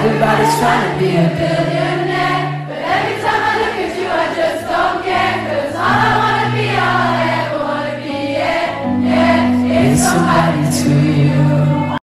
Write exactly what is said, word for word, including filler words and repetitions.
Everybody's trying to be a billionaire, but every time I look at you, I just don't care. Cause all I wanna be, all I ever wanna be, yeah, yeah, is somebody to you.